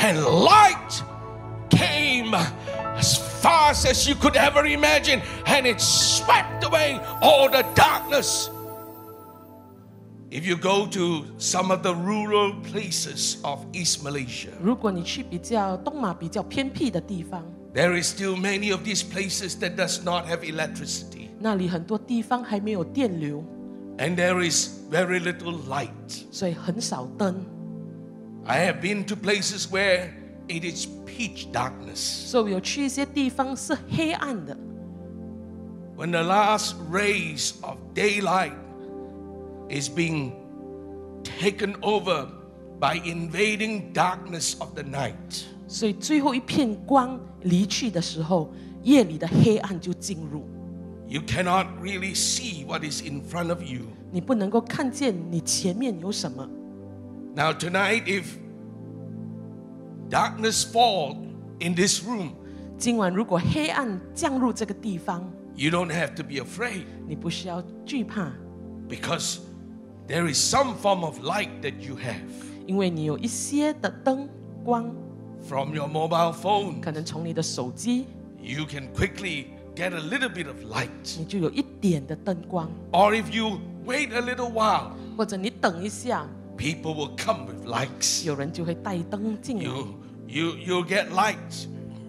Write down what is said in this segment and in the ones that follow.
and light came as fast as you could ever imagine, and it swept away all the darkness. If you go to some of the rural places of East Malaysia, 如果你去比较东马比较偏僻的地方， there is still many of these places that does not have electricity, 那里很多地方还没有电流， and there is very little light. 所以很少灯。 I have been to places where it is pitch darkness. 所以我有去一些地方是黑暗的。 When the last rays of daylight is being taken over by invading darkness of the night. 所以最后一片光离去的时候，夜里的黑暗就进入。 You cannot really see what is in front of you. 你不能够看见你前面有什么。 Now tonight, if darkness fall in this room, 今晚如果黑暗降入这个地方， you don't have to be afraid, 你不需要惧怕， because there is some form of light that you have 因为你有一些的灯光， from your mobile phone. 可能从你的手机， You can quickly get a little bit of light. 你就有一点的灯光， Or if you wait a little while, 或者你等一下， people will come with lights. 有人就会带灯进来。 You'll get light.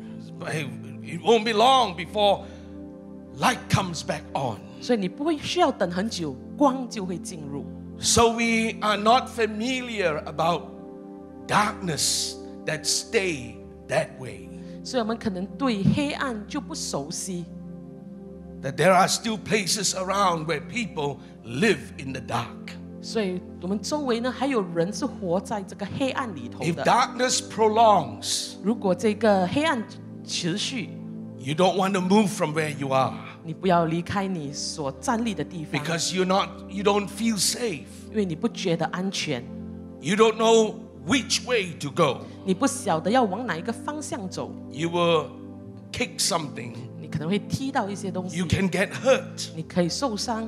It won't be long before light comes back on. 所以你不会需要等很久，光就会进入。 So we are not familiar about darkness that stay that way. 所以我们可能对黑暗就不熟悉。 That there are still places around where people live in the dark. 所以我们周围呢还有人是活在这个黑暗里头 If 的。 darkness prolongs, 如果这个黑暗持续， you don't want to move from where you are, 你不要离开你所站立的地方， because you don't feel safe. 因为你不觉得安全， You don't know which way to go. 你不晓得要往哪一个方向走， You will kick something. 你可能会踢到一些东西 You，can get hurt. 你可以受伤。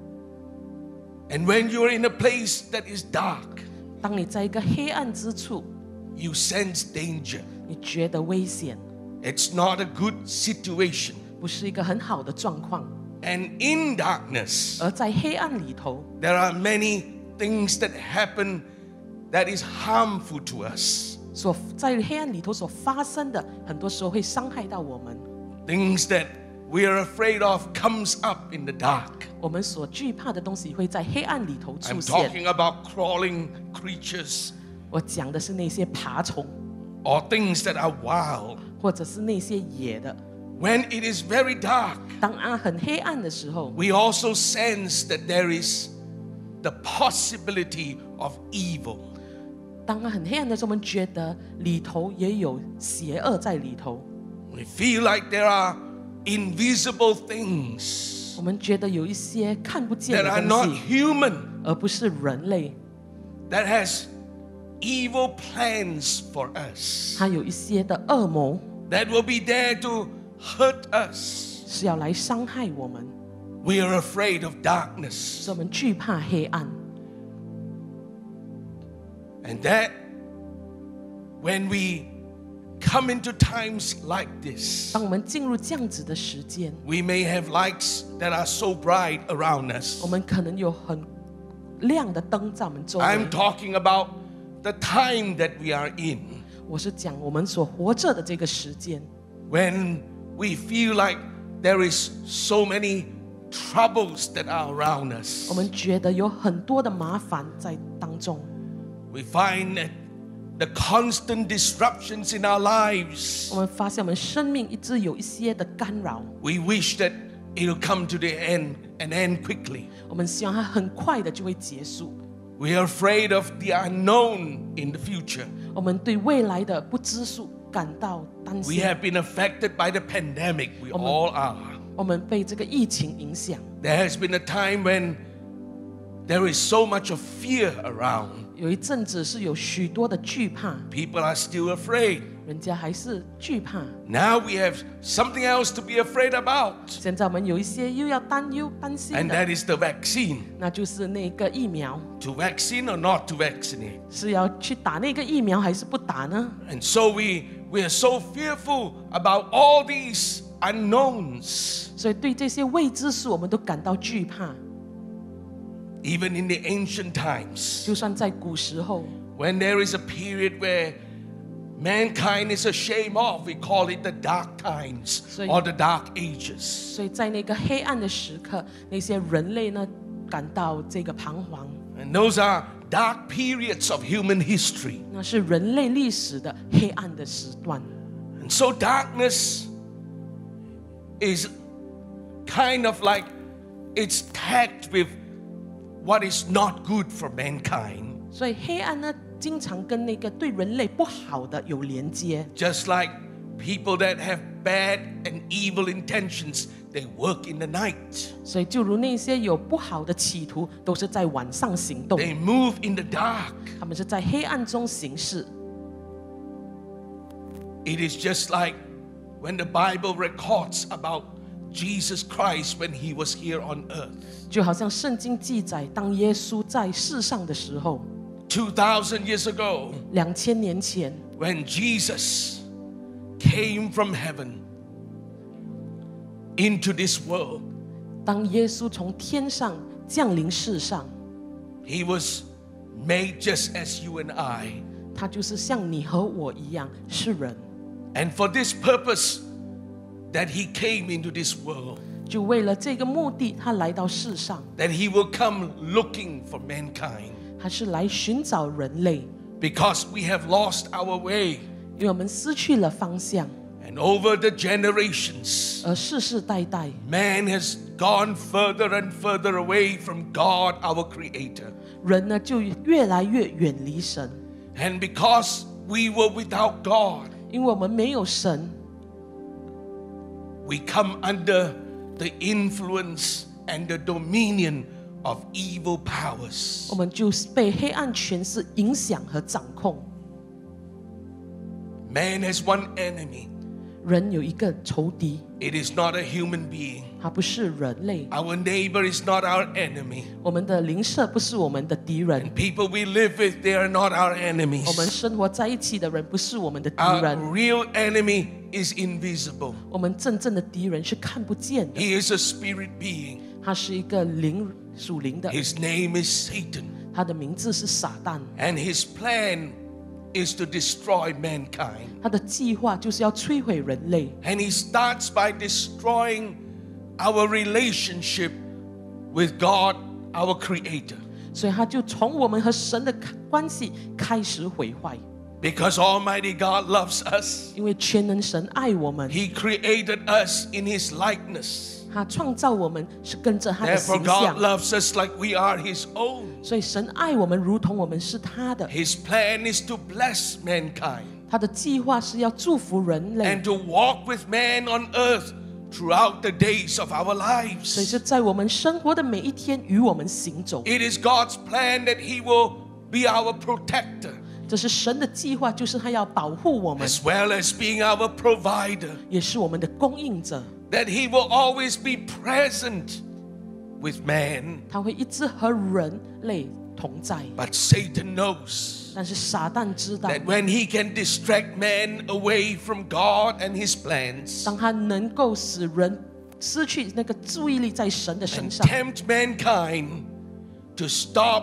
And when you're in a place that is dark, 当你在一个黑暗之处， you sense danger. 你觉得危险， It's not a good situation. 不是一个很好的状况。 And in darkness, 而在黑暗里头， there are many things that happen that is harmful to us. 在黑暗里头所发生的，很多时候会伤害到我们。 Things that we are afraid of comes up in the dark. 我们所惧怕的东西会在黑暗里头出 I'm 现。 talking about crawling creatures 我讲的是那些爬虫， or things that are wild. 或者是那些野的。 When it is very dark, 当很黑暗的时候， we also sense that there is the possibility of evil. 当很黑暗的时候，我们觉得里头也有邪恶在里头。 We feel like there are invisible things 我们觉得有一些看不见 that 的 are 东 not 西， human, 而不是人类。 that has evil plans for us, 它有一些的恶谋 that will be there to hurt us. 是要来伤害我们， We are afraid of darkness. 所以我们惧怕黑暗。 And that when we come into times like this, 当我们进入这样子的时间， we may have lights that are so bright around us. 我们可能有很亮的灯在我们周围。 I'm talking about the time that we are in, 我是讲我们所活着的这个时间， when we feel like there is so many troubles that are around us. 我们觉得有很多的麻烦在当中。 We find that the constant disruptions in our lives, 我们发现我们生命一直有一些的干扰， we wish that it'll come to the end and end quickly. 我们希望它很快的就会结束。 We are afraid of the unknown in the future. 我们对未来的不知数感到担 We 心。 have been affected by the pandemic. We all are. 我们被这个疫情影响， There has been a time when there is so much of fear around. 有一阵子是有许多的惧怕， People are still afraid. 人家还是惧怕。 Now we have something else to be afraid about, 现在我们有一些又要担心 and 的， that is the vaccine. 那就是那个疫苗， To vaccine or not to vaccinate. 是要去打那个疫苗还是不打呢？ And so we are so fearful about all these unknowns. 所以对这些未知数，我们都感到惧怕。 Even in the ancient times, 就算在古时候， when there is a period where mankind is ashamed of, we call it the dark times or the dark ages. 所以在那个黑暗的时刻，那些人类呢感到这个彷徨， And those are dark periods of human history. 那是人类历史的黑暗的时段。 And so darkness is kind of like it's tagged with what is not good for mankind. 所以黑暗呢，经常跟那个对人类不好的有连接。 Just like people that have bad and evil intentions, they work in the night. 所以就如那些有不好的企图，都是在晚上行动， They move in the dark. 他们是在黑暗中行事。 It is just like when the Bible records about Jesus Christ when he was here on earth. 就好像圣经记载，当耶稣在世上的时候 2,000 years ago, ，2000年前， when Jesus came from heaven into this world, 当耶稣从天上降临世上， he was made just as you and I. 他就是像你和我一样是人。 And for this purpose that he came into this world, 就为了这个目的，他来到世上， that he will come looking for mankind. 他是来寻找人类， Because we have lost our way. 因为我们失去了方向， And over the generations, 而世世代代， man has gone further and further away from God, our Creator. 人呢就越来越远离神， And because we were without God, 因为我们没有神， we come under the influence and the dominion of evil powers. 我们就被黑暗权势影响和掌控。 Man has one enemy. 人有一个仇敌， It is not a human being. 他不是人类， Our neighbor is not our enemy. 我们的邻舍不是我们的敌人， And people we live with, they are not our 我们 enemies. 生活在一起的人不是我们的敌 Our 人， real enemy is invisible. 我们真正的敌人是看不见的， He is a spirit being. 他是一个属灵的， His name is Satan. 他的名字是撒旦， And his plan is to destroy mankind. 他的计划就是要摧毁人类， And he starts by destroying our relationship with God, our Creator. 所以他就从我们和神的关系开始毁坏。 Because Almighty God loves us. 因为全能神爱我们， He created us in his likeness. 他创造我们是跟着他的 Therefore, 形 God 象， loves us like we are his own. 所以神爱我们如同我们是他的。 His plan is to bless mankind 他的计划是要祝福人类， and to walk with man on earth throughout the days of our 所以 lives. 是在我们生活的每一天与我们行走。 It is God's plan that he will be our protector 这是神的计划，就是他要保护我们， as well as being our provider. 也是我们的供应者。 That he will always be present with man. 他会一直和人类同在。 But Satan knows 但是撒旦知道， that when he can distract man away from God and his plans 当他能够使人失去那个注意力在神的身 and 上， tempt mankind to stop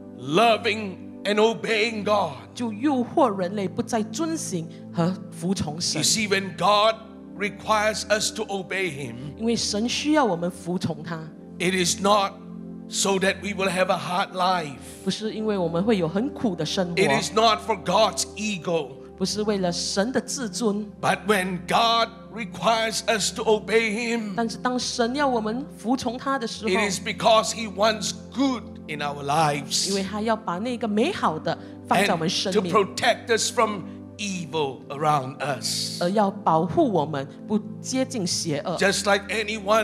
loving and obeying God. 就诱惑人类不再遵行和服从神 You。see, when God requires us to obey him, 因为神需要我们服从他， it is not so that we will have a hard life. 不是因为我们会有很苦的生 It 活， is not for God's ego. 不是为了神的自尊， But when God requires us to obey him, 但是当神要我们服从他的时候， it is because he wants good in our 因 lives 为他要把那个美好的放在我们 and 生 to 命， protect us from evil around us. 而要保护我们不接近邪恶。 Just like anyone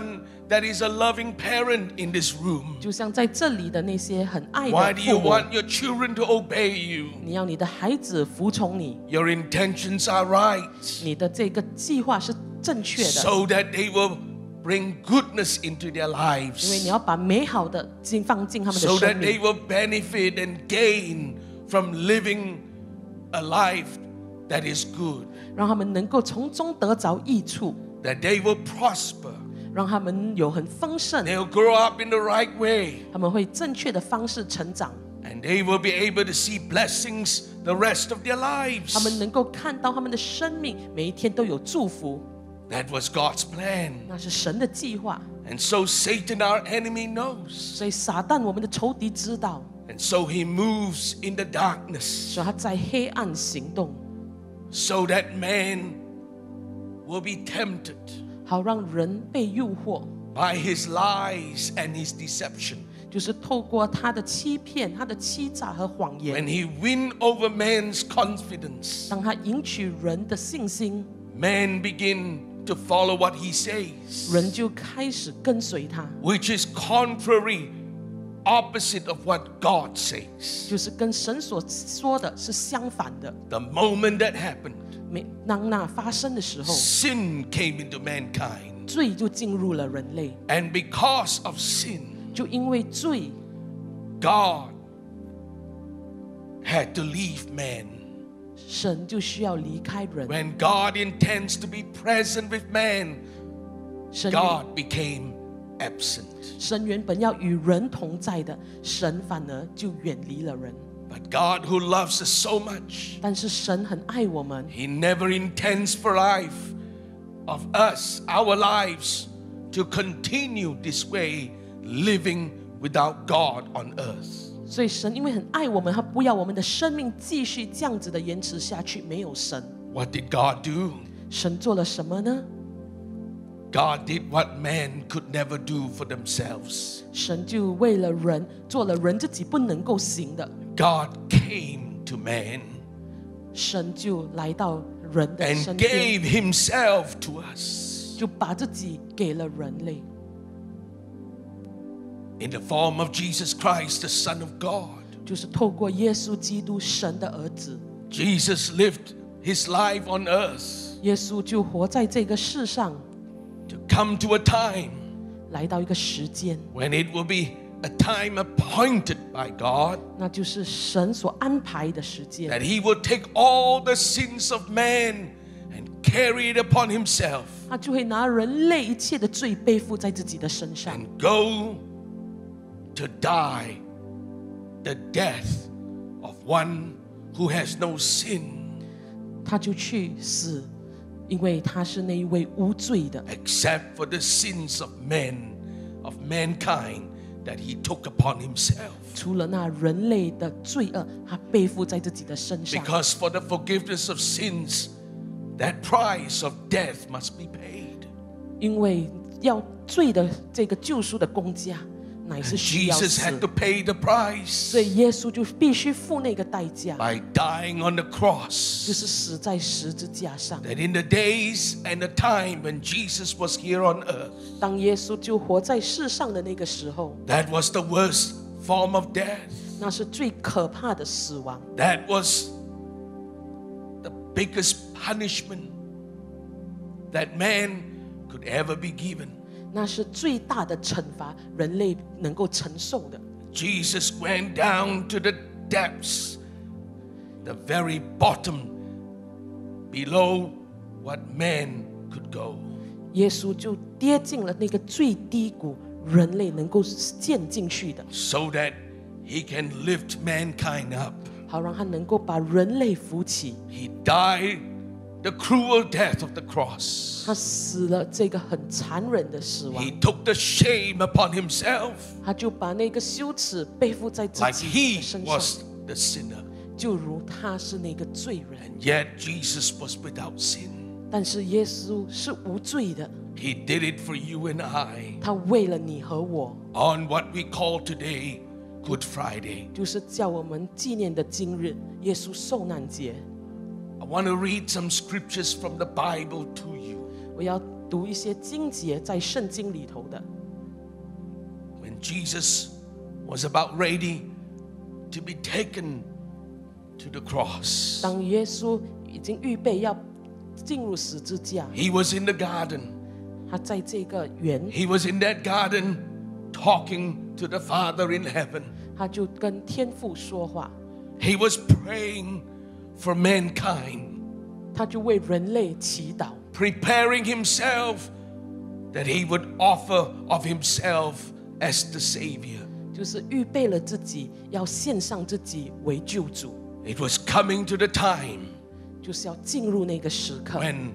that is a loving parent in this room? 就像在这里的那些很爱 Why 的 do you 父母， want your children to obey you? 你要你的孩子服从你， Your intentions are right, 你的这个计划是正确的， so that they will bring goodness into their 因为 lives, 你要把美好的放进他们的 so 生 that they 命， will benefit and gain from living a life that is good, 让他们能够从中得着益处， that they will prosper, 让他们有很丰盛， they'll grow up in the right way, 他们会正确的方式成长， and they will be able to see blessings the rest of their 他们 lives. 能够看到他们的生命每一天都有祝福， That was God's plan. 那是神的计划。 And so Satan, our enemy, knows. 所以撒旦我们的仇敌知道， And so he moves in the darkness 所以他在黑暗行动， so that man will be tempted 好让人被诱惑， by his lies and his deception. 就是透过他的欺骗、他的欺诈和谎 When 言， he win over man's confidence, 当他赢取人的信心， man begin to follow what he says, 人就开始跟随他， which is contrary, opposite of what God says. 就是跟神所说的是相反的。 The moment that happened, 当那发生的时候， sin came into mankind. 罪就进入了人类， And because of sin, 就因为罪， God had to leave man. 神就需要离开人。 When God intends to be present with man, 神 God became absent. 神原本要与人同在的，神反而就远离了人。 But God, who loves us so much, 但是神很爱我们， He never intends for life of us, our lives, to continue this way, living without God on earth. 所以神因为很爱我们，他不要我们的生命继续这样子的延迟下去，没有神。 What did God do? 神做了什么呢？ God did what man could never do for themselves. 神就为了人做了人自己不能够行的， God came to man 神就来到人的 and 身边， gave Himself to us 就把自己给了人类， in the form of Jesus Christ, the Son of God. 就是透过耶稣基督神的儿子， Jesus lived His life on earth 耶稣就活在这个世上， to come to a time 来到一个时间， when it will be a time appointed by God 那就是神所安排的时间， that He will take all the sins of man and carry it upon Himself 他就会拿人类一切的罪背负在自己的身上， and go to die the death of one who has no sin 他就去死，因为他是那一位无罪的， except for the sins of men, of mankind that He took upon Himself. 除了那人类的罪恶，他背负在自己的身上。 Because for the forgiveness of sins, that price of death must be paid. 因为要罪的这个救赎的公价，乃是需要 Jesus 死， had to pay the price 所以耶稣就必须付那个代价， by dying on the 就 cross. 是死在十字架上。 That in the days and the time when Jesus was here on earth, 当耶稣就活在世上的那个时候， that was the worst form of death. 那是最可怕的死亡， That was the biggest punishment that man could ever be given. 那是最大的惩罚，人类能够承受的。 Jesus went down to the depths, the very bottom, below what man could go. 耶稣就跌进了那个最低谷，人类能够陷进去的， So that He can lift mankind up. 好让他能够把人类扶起。 He died the cruel death of the cross. 他死了这个很残忍的死亡， He took the shame upon Himself 他就把那个羞耻背负在自 like 己 He 的身上， was the sinner. 就如他是那个罪人。 And yet Jesus was without sin. 但是耶稣是无罪的， He did it for you and I 他为了你和我， on what we call today Good Friday. 就是叫我们纪念的今日，耶稣受难节。 I want to read some scriptures from the Bible to you. 我要读一些经节在圣经里头的。 When Jesus was about ready to be taken to the cross, 当耶稣已经预备要进入十字架， he was in the garden. 他在这个园， He was in that garden talking to the Father in heaven. 他就跟天父说话， He was praying for mankind, 他就为人类祈祷， preparing himself that he would offer of himself as the Savior. 就是预备了自己，要献上自己为救主， It was coming to the time 就是要进入那个时刻， when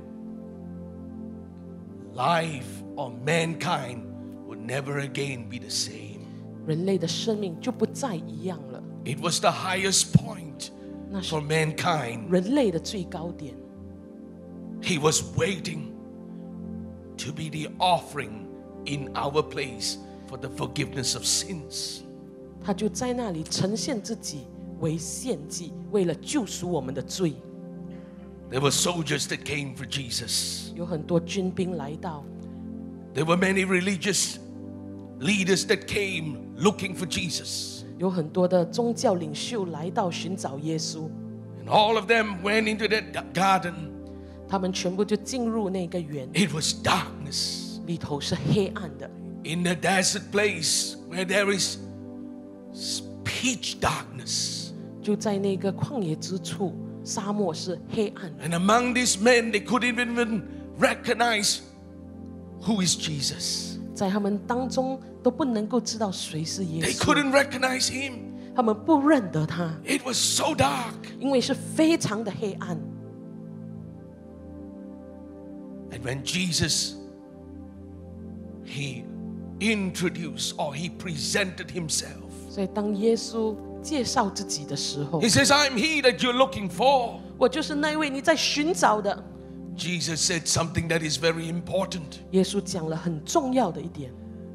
life or mankind would never again be the same. 人类的生命就不再一样了。 It was the highest point 那是 for mankind. 人类的最高点， He was waiting to be the offering in our place for the forgiveness of sins. 他就在那里呈现自己为献祭，为了救赎我们的罪。 There were soldiers that came for Jesus. 有很多军兵来到， There were many religious leaders that came looking for Jesus. 有很多的宗教领袖来到寻找耶稣， And all of them went into that garden. 他们全部就进入那个园， It was darkness. 里头是黑暗的。 In the desert place where there is pitch darkness. 就在那个旷野之处，沙漠是黑暗的。 And among these men, they couldn't even recognize who is Jesus. 在他们当中都不能够知道谁是耶 They 稣， couldn't recognize him. 他们不认得他， It was so dark. 因为是非常的黑暗。 And when Jesus, he introduced or he presented himself. 所以当耶稣介绍自己的时候， He says, I'm he that you're looking for. 我就是那位你在寻找的。 Jesus said something that is very important. 耶稣讲了很重要的一点，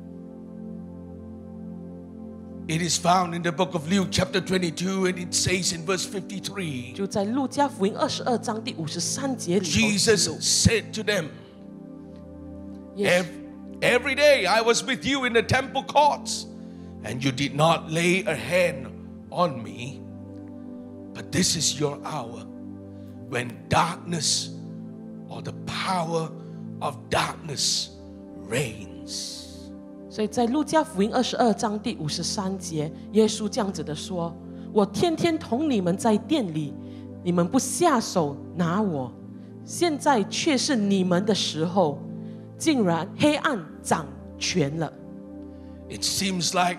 It is found in the book of Luke chapter 22 and it says in verse 53. 就在路加福音22章第53节里头记 Jesus 录， said to them, 耶稣 Every day I was with you in the temple courts, and you did not lay a hand on me. But this is your hour when darkness or the power of darkness reigns. 所以在路加福音22章第53节，耶稣这样子的说：“我天天同你们在殿里，你们不下手拿我，现在却是你们的时候，竟然黑暗掌权了。” It seems like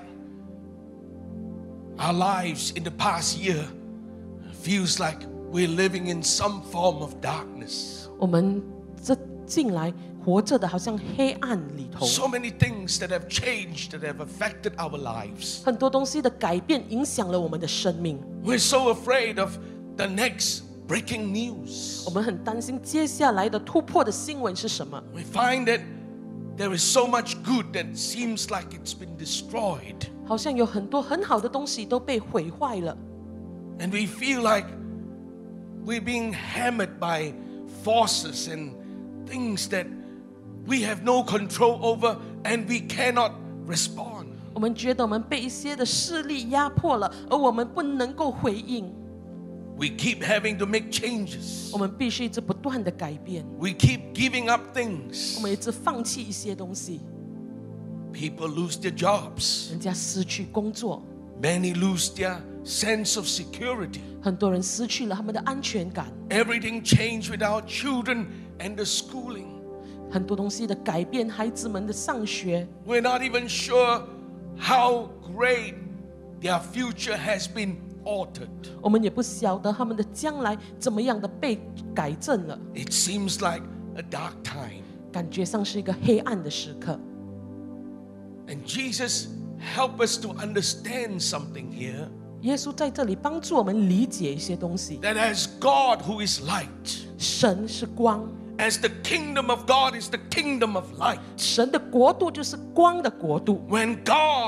our lives in the past year feels like we're living in some form of darkness. 我们这进来活着的好像黑暗里头， So many things that have changed, that have affected our lives. 很多东西的改变影响了我们的生命。 We're so afraid of the next breaking news. 我们很担心接下来的突破的新闻是什么。 We find that there is so much good that seems like it's been destroyed. 好像有很多很好的东西都被毁坏了， And we feel like we're being hammered by forces and things that we have no control over and we cannot respond. 我们觉得我们被一些的势力压迫了，而我们不能够回应， We keep having to make changes. 我们必须一直不断的改变， We keep giving up things. 我们一直放弃一些东西， People lose their jobs. 人家失去工作， Many lose their sense of security. 很多人失去了他们的安全感， Everything changed with our children and the schooling. 很多东西的改变，孩子们的上学， We're not even sure how great their future has been altered. 我们也不晓得他们的将来怎么样的被改正了， It seems like a dark time. 感觉上是一个黑暗的时刻。 And Jesus help us to understand something here. 耶稣在这里帮助我们理解一些东西。 That as God who is light, 神是光， as the kingdom of God is the kingdom of light. 神的国度就是光的国度。 When God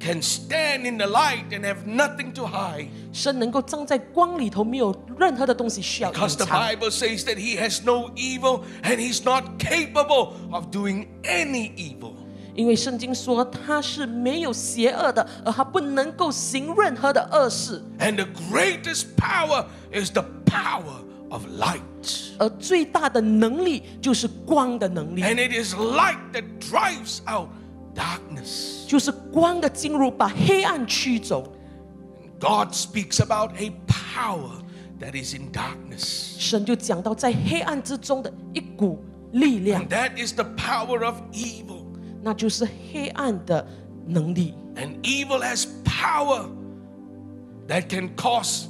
can stand in the light and have nothing to hide. 神能够站在光里头，没有任何的东西需要隐 Because the 藏。 Bible says that he has no evil and he's not capable of doing any evil. 因为圣经说他是没有邪恶的，而他不能够行任何的恶事。 And the greatest power is the power of light. 而最大的能力就是光的能力， And it is light that drives out darkness. 就是光的进入把黑暗驱走。 God speaks about a power that is in darkness. 神就讲到在黑暗之中的一股力量 And，that is the power of evil. 那就是黑暗的能力。 And evil has power that can cause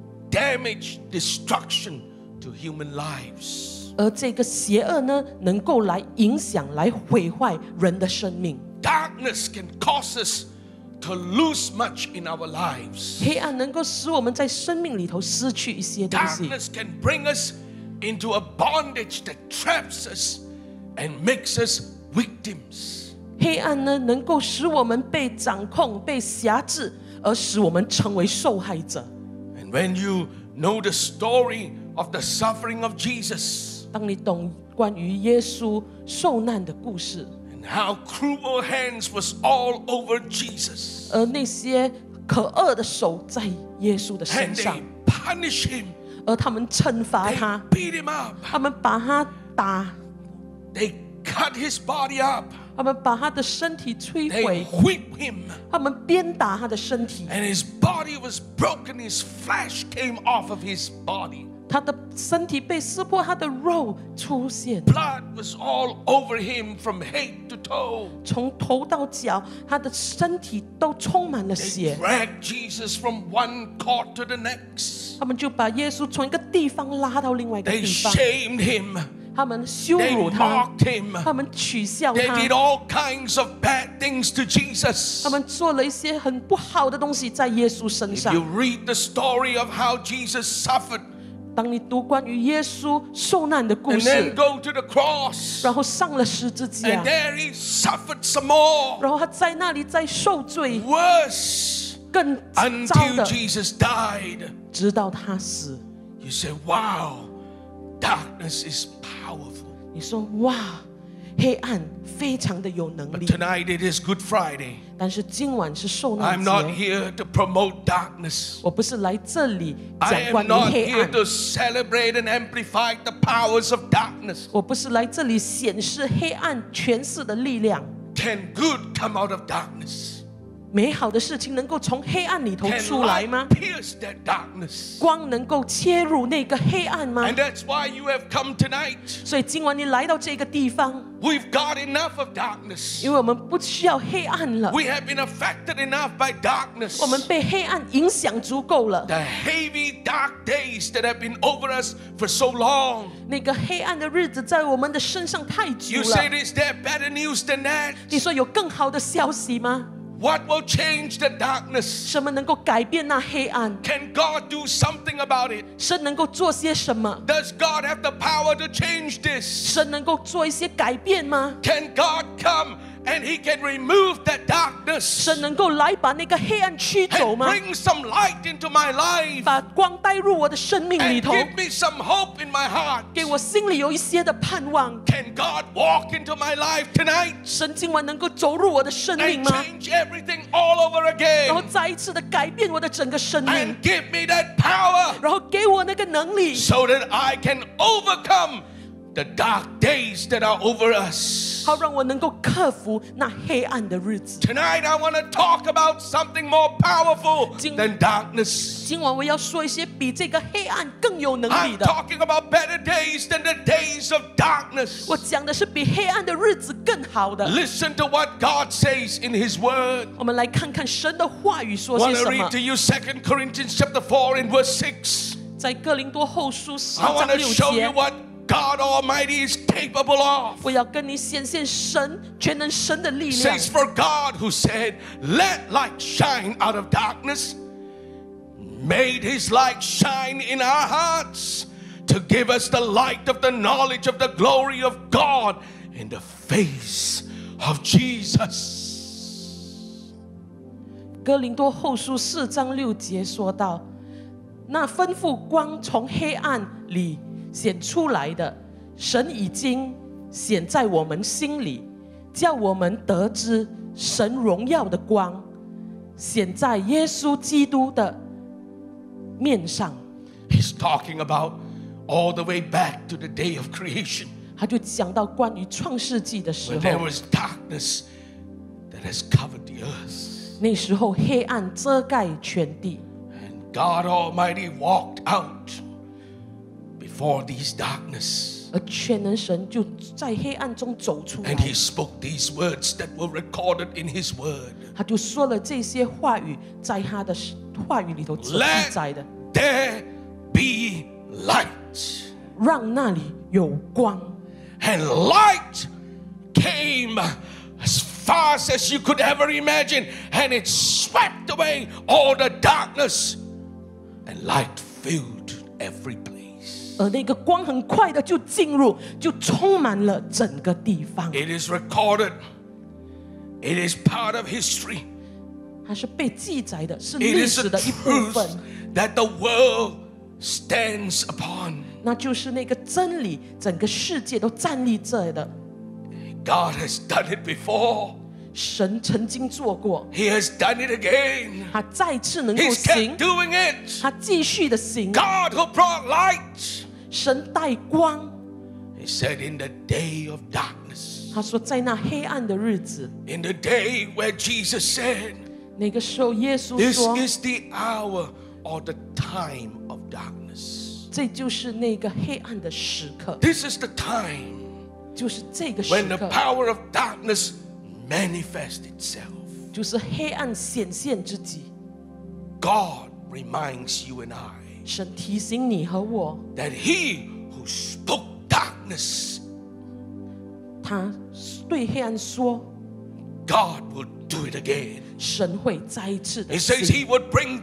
damage, destruction to human lives. 而这个邪恶呢，能够来影响、来毁坏人的生命。 Darkness can cause us to lose much in our lives. 黑暗能够使我们在生命里头失去一些东西。 Darkness can bring us into a bondage that traps us and makes us victims. 黑暗呢，能够使我们被掌控、被辖制，而使我们成为受害者。 And when you know the story of the suffering of Jesus, 当你懂关于耶稣受难的故事， and how cruel hands was all over Jesus, 而那些可恶的手在耶稣的身 and 上 they，punish him, 而他们惩罚 they 他， beat him up, 他们把他打， they cut his body up, 他们把他的身体摧 they 毁， whip him, 他们鞭打他的身体， and his body was broken, his flesh came off of his body. 他的身体被撕破，他的肉出现， Blood was all over him from head to toe. 从头到脚，他的身体都充满了 They 血。 dragged Jesus from one court to the next. 他们就把耶稣从一个地方拉到另外一个 They 地方， shamed him. 他们羞 They 辱他， mocked him. 他们取笑 They 他， did all kinds of bad things to Jesus. 他们做了一些很不好的东西在耶稣身 If 上 you。read the story of how Jesus suffered 当你读关于耶稣受难的故 and then 事， go to the cross, 然后上了十字架 and，there he suffered some more, 然后他在那里再受罪， worse, 更糟 until 的， Jesus died. 直到他死。 You say, wow, darkness is powerful. 你说哇，黑暗非常的有能 But 力。 tonight it is Good Friday. 但是今晚是受难 I'm not 节， here to promote darkness. 我不是来这里 I 讲 am 关于 not 黑 here 暗， to celebrate and amplify the powers of darkness. 我不是来这里显示黑暗权势的力量。 Can good come out of darkness? 美好的事情能够从黑暗里头 Can 出来 light 吗？ pierce that darkness? 光能够切入那个黑暗吗 And？that's why you have come tonight. 所以今晚你来到这个地方， We've got enough of darkness. 因为我们不需要黑暗了， We have been affected enough by darkness. 我们被黑暗影响足够了。 The heavy dark days that have been over us for so long. 那个黑暗的日子在我们的身上太久 You 了。 say, is there better news than that? 你说有更好的消息吗？ What will change the darkness? 什么能够改变那黑暗？ Can God do something about it? 神能够做些什么？ Does God have the power to change this? 神能够做一些改变吗？ Can God come and He can remove that darkness 神能够来把那个黑暗驱走 and 吗？ bring some light into my life 把光带入我的生命里 and 头， give me some hope in my heart? 给我心里有一些的盼望。 Can God walk into my life tonight 神今晚能够走入我的生命 and 吗？ change everything all over 然后 again 再一次的改变我的整个生命 and，give me that power 然后给我那个能力， so that I can overcome the dark days that are over us? 好让我能够克服那黑暗的日子。 Tonight I want to talk about something more powerful 今- than darkness. 今晚我要说一些比这个黑暗更有能力 I'm 的。 talking about better days than the days of darkness. 我讲的是比黑暗的日子更好的。 Listen to what God says in His Word. 我们来看看神的话语 I 说些 want 什 to 么 read to。you 2 Corinthians chapter 4 and verse 6. 在哥林多后书10 I 章 want to 6 show you 节， what God Almighty is capable of. 我要跟你显现神全能神的力量。 Says, for God who said, let light shine out of darkness, made His light shine in our hearts to give us the light of the knowledge of the glory of God in the face of Jesus. 哥林多后书4章6节说到，那吩咐光从黑暗里显出来的，神已经显在我们心里，叫我们得知神荣耀的光显在耶稣基督的面上。 He's talking about all the way back to the day of creation, 他就讲到关于创世纪的时 when there 候， was darkness that has covered the earth. 那时候黑暗遮盖全地， And God Almighty walked out before these darkness. 而全能神就在黑暗中走出来 And，he spoke these words that were recorded in his word. 他就说了这些话语，在他的话语里头所记载的， There be light. 让那里有光。 And light came as fast as you could ever imagine, and it swept away all the darkness, and light filled every place. 而那个光很快的就进入，就充满了整个地方。 It is recorded. It is part of history. 它是被记载的，是 It 历 is 史 a 的一部 truth 分。 that the world stands upon. 那就是那个真理，整个世界都站立着的。 God has done it before. 神曾经做过， He has done it again. 他再次能够 He's 行 kept，doing it. 他继续的行。 God who brought light. 神带光， He said, in the day of darkness, 他说在那黑暗的日子， in the day where Jesus said, 那个时候耶稣 this 说， is the hour or the time of darkness. 这就是那个黑暗的时刻， This is the time 就是这个时 when the 刻， power of darkness manifests itself. 就是黑暗显现之际。 God reminds you and I 神提醒你和我， that he who spoke darkness, 他对黑暗说， God will do it again. 神会再一次的 He says 行， he would bring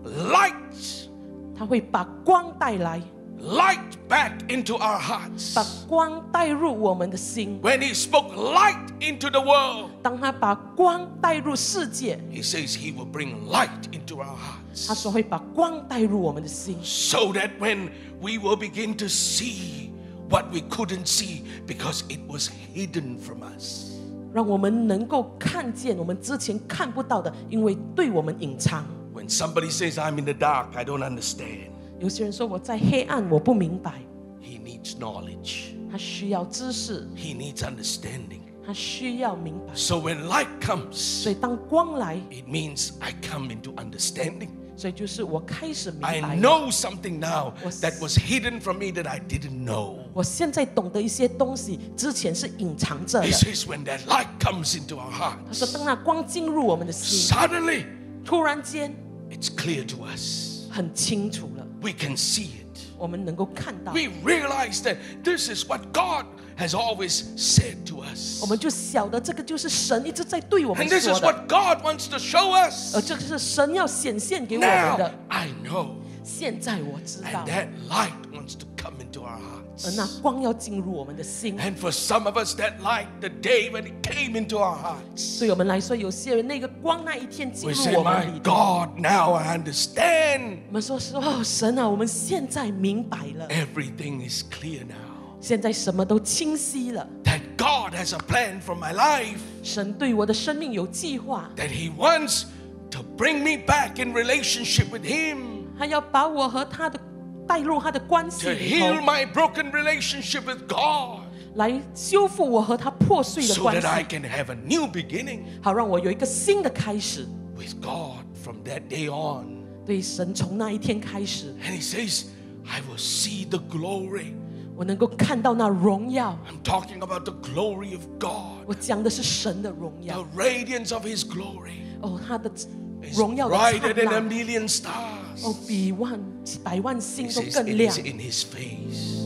light, 他会把光带来， light back into our 把 hearts. 光带入我们的心。 When he spoke light into the world, 当他把光带入世界， he says he will bring light into our 他 hearts. 说会把光带入我们的心， So that when we will begin to see what we couldn't see because it was hidden from us. 让我们能够看见我们之前看不到的，因为对我们隐藏。 When somebody says, I'm in the dark, I don't understand, 有些人说我在黑暗，我不明白， he needs knowledge. 他需要知识， He needs understanding. 他需要明白。 So when light comes, 所以当光来， it means I come into understanding. 所以就是我开始明 I 白， know something now Was- that was hidden from me that I didn't know. 我现在懂得一些东西，之前是隐藏着的 He。says when that light comes into our 他说， hearts, 当那光进入我们的心， suddenly 突然间 it's clear to us. 很清楚了， We can see it. 我们能够看到， We realize that this is what God has always said to 我 us. 们就晓得这个就是神一直在对我们 And this 说 is 的， what God wants to show 而 us. 这就是神要显现给我们 Now 的。 I know. 现在我知道 And，that light wants to come into our 而那 hearts. 光要进入我们的心。 And for some of us, that light, the day when it came into our hearts, 对我们来说，有些人那个光那一天进 we 入 say, 我 my 们里头， God, now I understand. 我们说是哦，神啊，我们现在明白了， Everything is clear now. 现在什么都清晰了。 That God has a plan for my life. 神对我的生命有计划， That He wants to bring me back in relationship with Him. 他要把我和他的带入他的关系 To 里 heal 头， my broken relationship with God. 来修复我和他破碎的 So 关 that I 系， can have a new beginning 好让我有一个新的开始。 with God from that day on. 对神从那一天开始， And He says, I will see the glory. 我能够看到那荣耀。 I'm talking about the glory of God. 我讲的是神的荣 The 耀 radiance of His glory 哦，他的 is 荣耀的 brighter 灿 than a 烂 million stars. 哦，比百万 He 星都 says 更 it 亮 is。in His face.